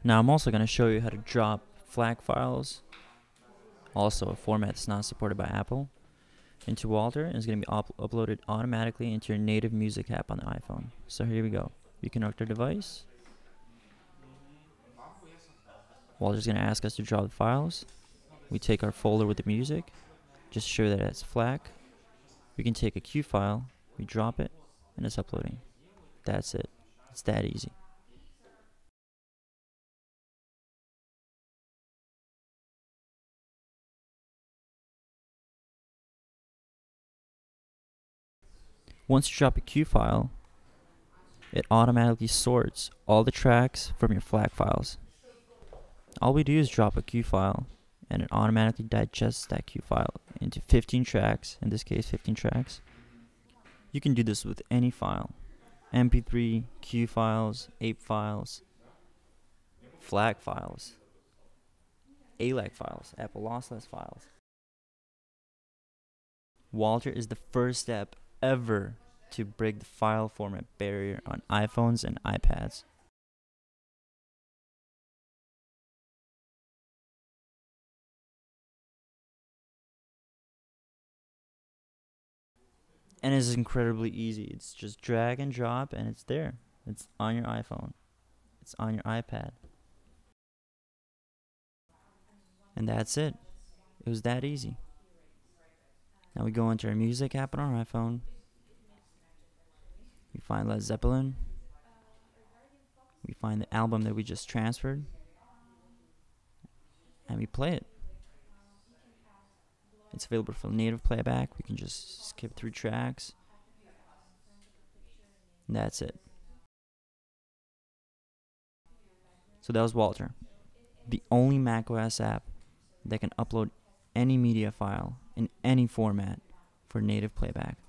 Now I'm also going to show you how to drop FLAC files, also a format that's not supported by Apple, into WALTR, and it's going to be uploaded automatically into your native music app on the iPhone. So here we go. You connect your device. WALTR is going to ask us to drop the files. We take our folder with the music, just show that it's FLAC. We can take a Q file, we drop it, and it's uploading. That's it. It's that easy. Once you drop a Q file, it automatically sorts all the tracks from your FLAC files. All we do is drop a Q file, and it automatically digests that Q file into 15 tracks, in this case 15 tracks. You can do this with any file. MP3, Q files, APE files, FLAC files, ALAC files, Apple lossless files. WALTR is the first step ever to break the file format barrier on iPhones and iPads. And it's incredibly easy. It's just drag and drop and it's there. It's on your iPhone. It's on your iPad. And that's it. It was that easy. Now we go into our music app on our iPhone. We find Led Zeppelin. We find the album that we just transferred. And we play it. It's available for native playback. We can just skip through tracks. And that's it. So that was WALTR, the only macOS app that can upload any media file in any format for native playback.